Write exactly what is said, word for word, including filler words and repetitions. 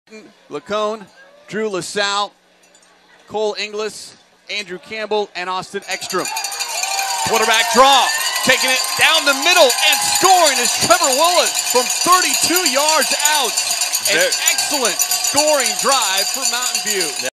Lacone, Drew LaSalle, Cole Inglis, Andrew Campbell, and Austin Ekstrom. Quarterback draw, taking it down the middle and scoring is Trevor Willis from thirty-two yards out. An excellent scoring drive for Mountain View.